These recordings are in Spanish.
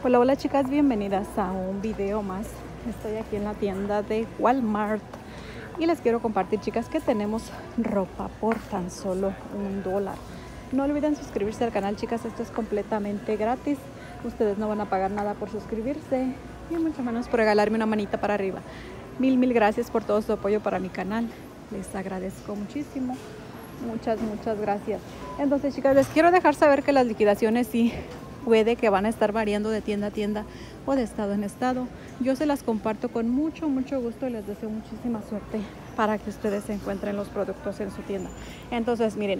Hola, hola chicas, bienvenidas a un video más. Estoy aquí en la tienda de Walmart y les quiero compartir, chicas, que tenemos ropa por tan solo $1. No olviden suscribirse al canal, chicas, esto es completamente gratis. Ustedes no van a pagar nada por suscribirse y mucho menos por regalarme una manita para arriba. Mil gracias por todo su apoyo para mi canal. Les agradezco muchísimo. Muchas gracias. Entonces, chicas, les quiero dejar saber que las liquidaciones sí puede que van a estar variando de tienda a tienda o de estado en estado. Yo se las comparto con mucho gusto y les deseo muchísima suerte para que ustedes encuentren los productos en su tienda. Entonces, miren,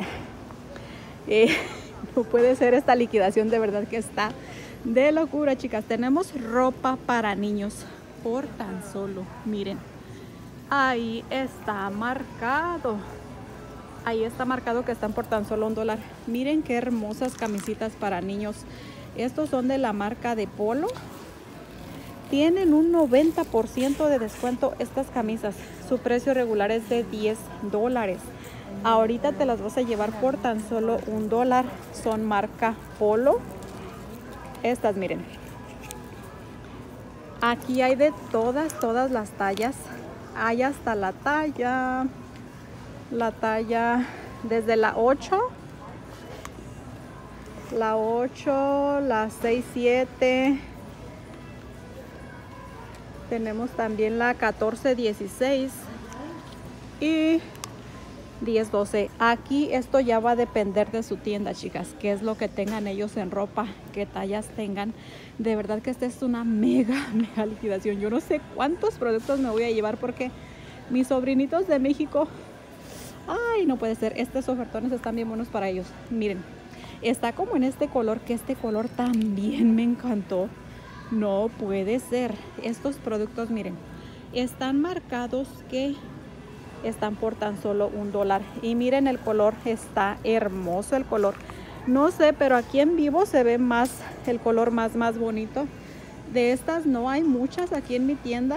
no puede ser esta liquidación, de verdad que está de locura, chicas. Tenemos ropa para niños por tan solo, miren, ahí está marcado. Ahí está marcado que están por tan solo $1. Miren qué hermosas camisitas para niños. Estos son de la marca de Polo. Tienen un 90% de descuento estas camisas. Su precio regular es de $10. Ahorita te las vas a llevar por tan solo $1. Son marca Polo. Estas, miren. Aquí hay de todas las tallas. Hay hasta la talla desde la 8, la 6, 7. Tenemos también la 14, 16 y 10, 12. Aquí esto ya va a depender de su tienda, chicas, qué es lo que tengan ellos en ropa, qué tallas tengan. De verdad que esta es una mega liquidación. Yo no sé cuántos productos me voy a llevar porque mis sobrinitos de México, ay, no puede ser, estos ofertones están bien buenos para ellos. Miren, está como en este color, que este color también me encantó. No puede ser. Estos productos, miren, están marcados que están por tan solo $1. Y miren el color, está hermoso el color. No sé, pero aquí en vivo se ve más el color más bonito. De estas no hay muchas aquí en mi tienda.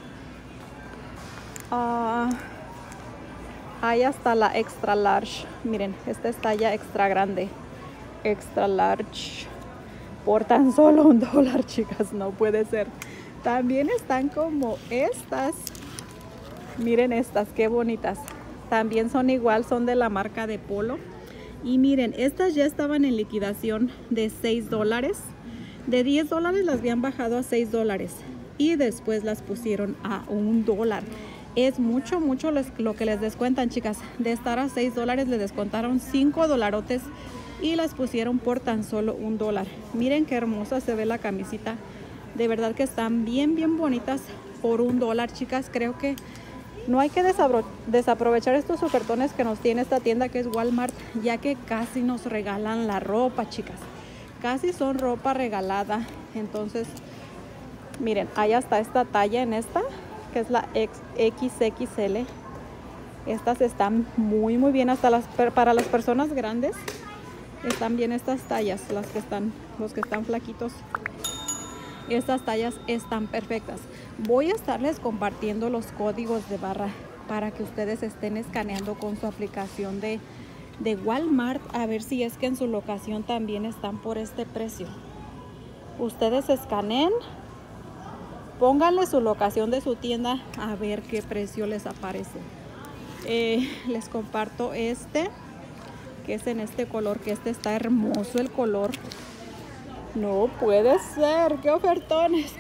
Hay hasta la extra large. Miren, esta es talla extra grande. Extra large. Por tan solo $1, chicas. No puede ser. También están como estas. Miren estas, qué bonitas. También son igual, son de la marca de Polo. Y miren, estas ya estaban en liquidación de $6. De $10 las habían bajado a $6. Y después las pusieron a $1. Es mucho lo que les descuentan, chicas. De estar a $6 les descontaron $5 y las pusieron por tan solo $1. Miren qué hermosa se ve la camisita. De verdad que están bien bonitas por $1, chicas. Creo que no hay que desaprovechar estos ofertones que nos tiene esta tienda, que es Walmart, ya que casi nos regalan la ropa, chicas. Casi son ropa regalada. Entonces, miren, hay hasta esta talla en esta, que es la XXL. Estas están muy bien, hasta para las personas grandes están bien estas tallas. Los que están flaquitos, estas tallas están perfectas. Voy a estarles compartiendo los códigos de barra para que ustedes estén escaneando con su aplicación de Walmart, a ver si es que en su locación también están por este precio. Ustedes escaneen, pónganle su locación de su tienda a ver qué precio les aparece. Les comparto este, que es en este color, que este está hermoso el color. No puede ser, qué ofertones.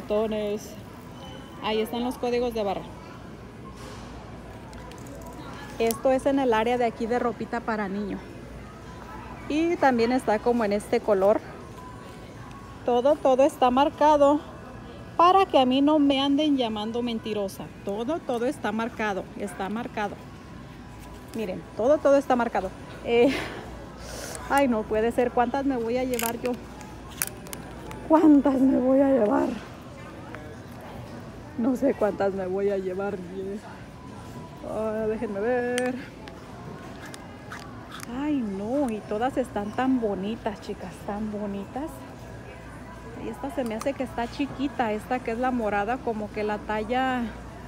Ahí están los códigos de barra. Esto es en el área de aquí de ropita para niño. Y también está como en este color. Todo está marcado para que a mí no me anden llamando mentirosa. Todo está marcado. Miren, todo está marcado. Ay, no puede ser. ¿Cuántas me voy a llevar yo? ¿Cuántas me voy a llevar? No sé cuántas me voy a llevar. Déjenme ver. Ay, no, y todas están tan bonitas, chicas, tan bonitas. Y esta se me hace que está chiquita, esta que es la morada, como que la talla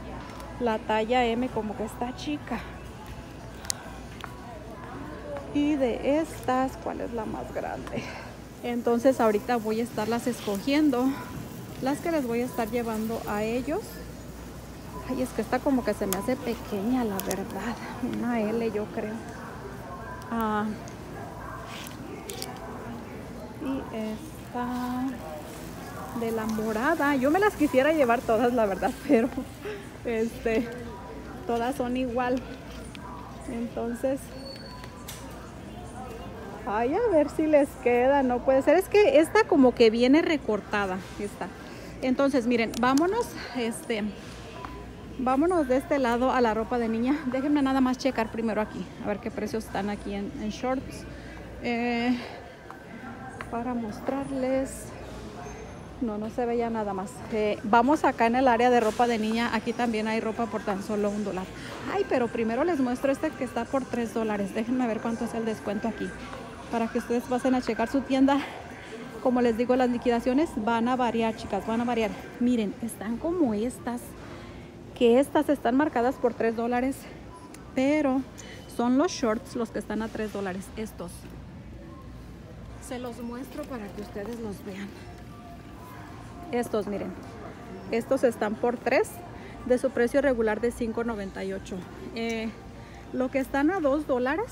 M, como que está chica. Y de estas, ¿cuál es la más grande? Entonces ahorita voy a estarlas escogiendo, las que les voy a estar llevando a ellos. Ay, es que esta como que se me hace pequeña, la verdad. Una L, yo creo. Y esta de la morada. Yo me las quisiera llevar todas, la verdad, pero todas son igual. Entonces, ay, a ver si les queda. No puede ser. Es que esta como que viene recortada. Esta. Entonces, miren, vámonos. Vámonos de este lado a la ropa de niña. Déjenme nada más checar primero aquí. A ver qué precios están aquí en shorts. Para mostrarles. No se veía nada más. Vamos acá en el área de ropa de niña. Aquí también hay ropa por tan solo $1. Ay, pero primero les muestro este que está por $3. Déjenme ver cuánto es el descuento aquí, para que ustedes pasen a checar su tienda. Como les digo, las liquidaciones van a variar, chicas, van a variar. Miren, están como estas, que estas están marcadas por $3, pero son los shorts los que están a $3. Estos se los muestro para que ustedes los vean. Estos, miren, estos están por $3, de su precio regular de $5.98. Lo que están a $2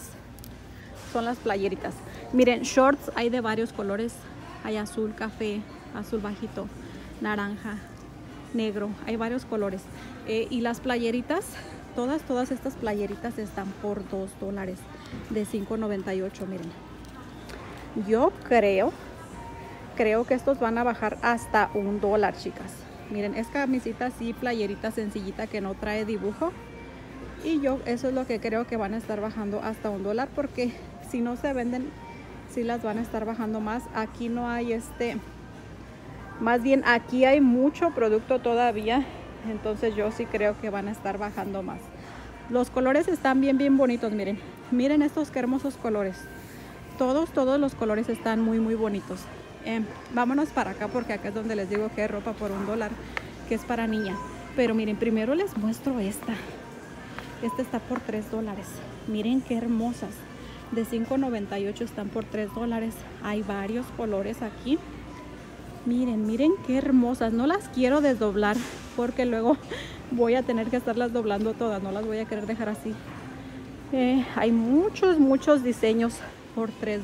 son las playeritas. Miren, shorts hay de varios colores. Hay azul, café, azul bajito, naranja, negro. Hay varios colores. Y las playeritas, todas estas playeritas están por $2, de $5.98. Miren, yo creo que estos van a bajar hasta $1, chicas. Miren, es camisita así, playerita sencillita que no trae dibujo. Y yo eso es lo que creo que van a estar bajando hasta $1, porque si no se venden, sí las van a estar bajando más. Aquí no hay más bien aquí hay mucho producto todavía. Entonces yo sí creo que van a estar bajando más. Los colores están bien bonitos, miren. Miren estos qué hermosos colores. Todos los colores están muy bonitos. Vámonos para acá, porque acá es donde les digo que hay ropa por $1, que es para niña. Pero miren, primero les muestro esta. Esta está por $3. Miren qué hermosas. De $5.98 están por $3. Hay varios colores aquí. Miren qué hermosas. No las quiero desdoblar, porque luego voy a tener que estarlas doblando todas. No las voy a querer dejar así. Hay muchos diseños por $3.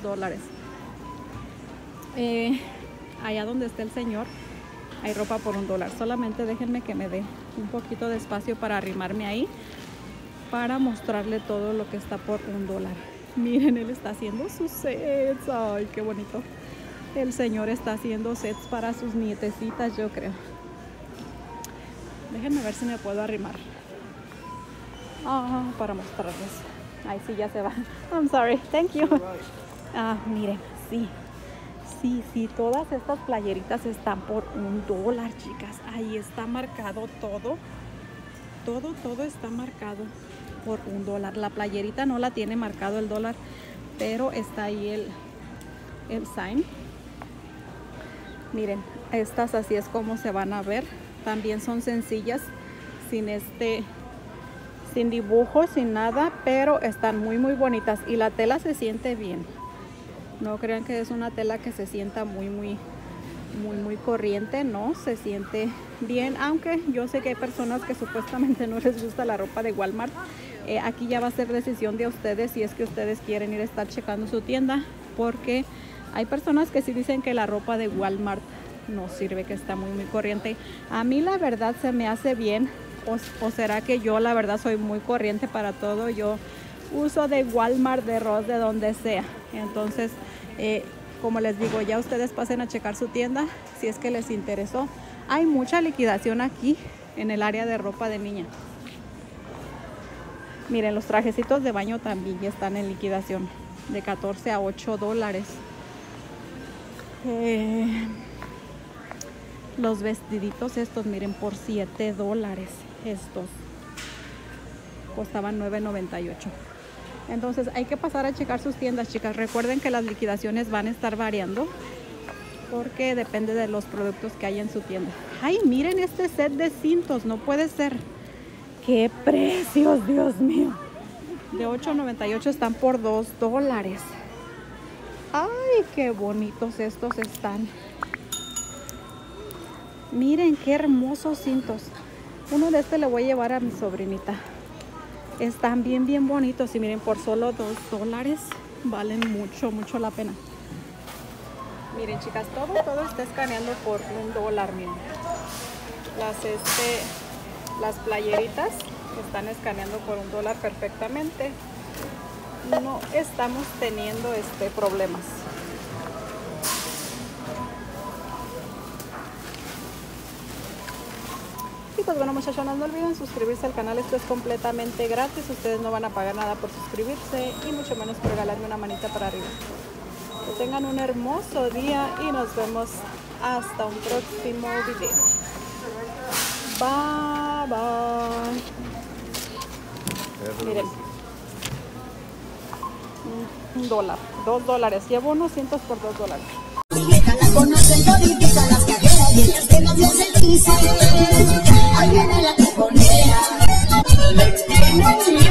Allá donde está el señor hay ropa por $1. Solamente déjenme que me dé un poquito de espacio para arrimarme ahí, para mostrarle todo lo que está por $1. Miren, él está haciendo sus sets. Ay, qué bonito. El señor está haciendo sets para sus nietecitas, yo creo. Déjenme ver si me puedo arrimar para mostrarles. Ay, sí, ya se va. I'm sorry, thank you. Miren, sí, todas estas playeritas están por $1, chicas. Ahí está marcado todo está marcado por $1. La playerita no la tiene marcado el dólar, pero está ahí el sign. Miren, estas así es como se van a ver. También son sencillas, sin dibujo, sin nada, pero están muy bonitas, y la tela se siente bien. No crean que es una tela que se sienta muy corriente. No, se siente bien, aunque yo sé que hay personas que supuestamente no les gusta la ropa de Walmart. Aquí ya va a ser decisión de ustedes, si es que ustedes quieren ir a estar checando su tienda, porque hay personas que sí dicen que la ropa de Walmart no sirve, que está muy corriente. A mí la verdad se me hace bien, o será que yo la verdad soy muy corriente para todo. Yo uso de Walmart, de Ross, de donde sea. Entonces, como les digo, ya ustedes pasen a checar su tienda si es que les interesó. Hay mucha liquidación aquí en el área de ropa de niña. Miren, los trajecitos de baño también ya están en liquidación, de $14 a $8. Los vestiditos estos, miren, por $7. Estos costaban $9.98. Entonces hay que pasar a checar sus tiendas, chicas. Recuerden que las liquidaciones van a estar variando, porque depende de los productos que hay en su tienda. Ay, miren este set de cintos, no puede ser. ¡Qué precios, Dios mío! De $8.98 están por $2. Ay, qué bonitos estos están. Miren qué hermosos cintos. Uno de estos le voy a llevar a mi sobrinita. Están bien bonitos. Y miren, por solo $2 valen mucho la pena. Miren, chicas, todo está escaneando por $1. Miren. Las playeritas están escaneando por $1 perfectamente. No estamos teniendo problemas. Y pues bueno, muchachos, no olviden suscribirse al canal. Esto es completamente gratis. Ustedes no van a pagar nada por suscribirse y mucho menos por regalarme una manita para arriba. Que tengan un hermoso día y nos vemos hasta un próximo video. Bye bye. Miren, $1, $2. Llevo unos cientos por $2. La conocen todititas las cajeras y las que no se dicen. Ahí viene la cojonera.